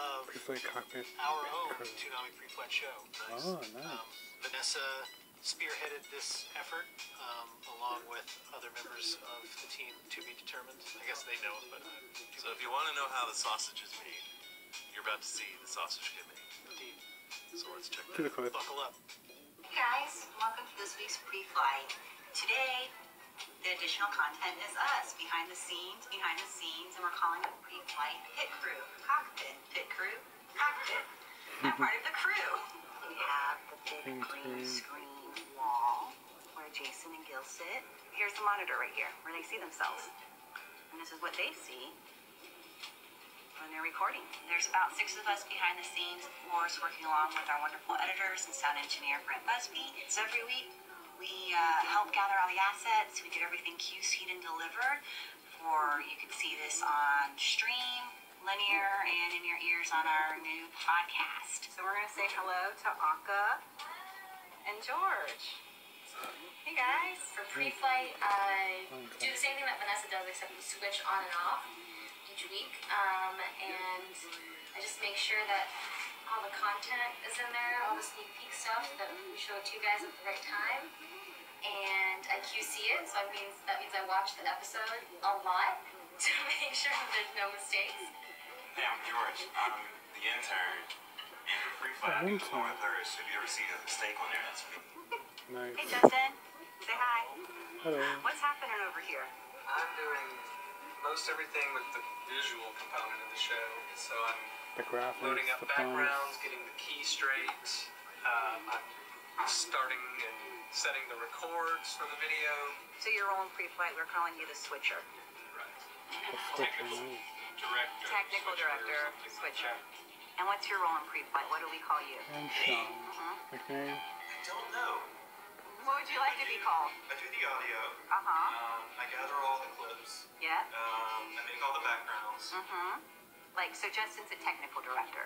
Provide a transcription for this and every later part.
of Pre-flight cockpit our own crew. Toonami Pre-Flight show. Nice. Oh, nice. Vanessa spearheaded this effort, along with other members of the team to be determined. I guess they know it, but... So if you want to know how the sausage is made, you're about to see the sausage get made. Indeed. So let's check To that the out. clip. Buckle up. Hey guys, welcome to this week's pre-flight. Today, the additional content is us, behind the scenes, and we're calling it pre-flight pit crew, cockpit, pit crew, cockpit. I'm part of the crew. We have the big green screen wall where Jason and Gil sit. Here's the monitor right here, where they see themselves. And this is what they see when they're recording. There's about 6 of us behind the scenes, of course, working along with our wonderful editors and sound engineer Brent Busby. So every week we help gather all the assets. We get everything QC'd and delivered. You can see this on stream, linear, and in your ears on our new podcast. So we're going to say hello to Anka and George. Hey guys. For pre-flight, I do the same thing that Vanessa does, except we switch on and off each week, and I just make sure that all the content is in there, all the sneak peek stuff that we show it to you guys at the right time, and I QC it, so that means I watch the episode a lot to make sure that there's no mistakes. Hey, I'm George. I'm the intern. And for pre-flight, I do the lower third, so if you ever see a mistake on there, that's me. Nice. Hey Justin, say hi. Hello. What's happening over here? I'm doing most everything with the visual component of the show. So I'm The graphics, loading up the backgrounds, fonts. getting the key straight. I'm starting and setting the records for the video. So your role in pre-flight, we're calling you the switcher. Technical director. Technical director, switcher. And what's your role in pre-flight? What do we call you? And Sean. Nickname? I don't know. What would you like to be called? I do the audio. Uh-huh. I gather all the clips. Yeah? I make all the backgrounds. Mm-hmm. So Justin's a technical director.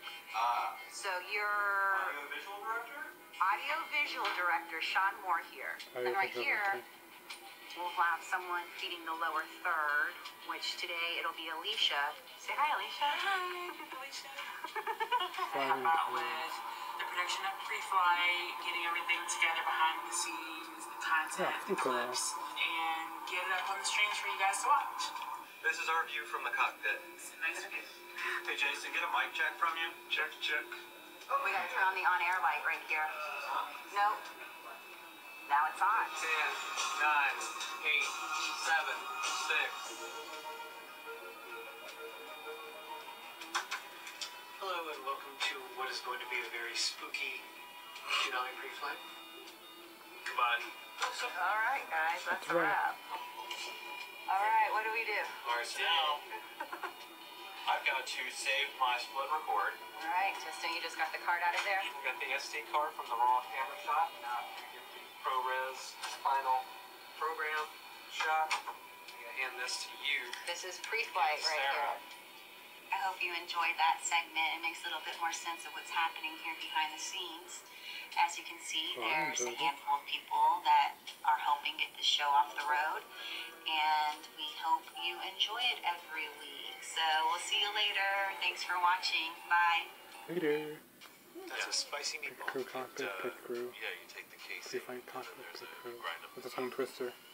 So Audio you're visual director? audio-visual director, Sean Moore here. And right here, we'll have someone feeding the lower third, which today it'll be Alicia. Say hi, Alicia. Hi, Alicia. Help out with the production of pre-flight, getting everything together behind the scenes, the content, the clips, and get it up on the streams for you guys to watch. This is our view from the cockpit. It's a nice view. Hey, Jason, get a mic check from you. Check, check. Oh, we gotta turn on the on-air light right here. Nope. Now it's on. 10, 9, 8, 7, 6. Hello and welcome to what is going to be a very spooky Toonami Pre-Flight. Goodbye. All right, guys, that's a wrap. All right, what do we do? Alright, so now I've got to save my split record. All right, Justin, you just got the card out of there? I've got the SD card from the raw camera shot. Now I'm going to get the ProRes final program shot. I'm going to hand this to you. This is pre-flight right here. I hope you enjoyed that segment. It makes a little bit more sense of what's happening here behind the scenes. As you can see, there's a handful of people that are helping get the show off the road. And we hope you enjoy it every week. So we'll see you later. Thanks for watching. Bye. Later. That's a spicy Pit meatball. crew cockpit, pit crew. Yeah, you take the case. Pre-flight cockpit, pit crew. With a tongue twister.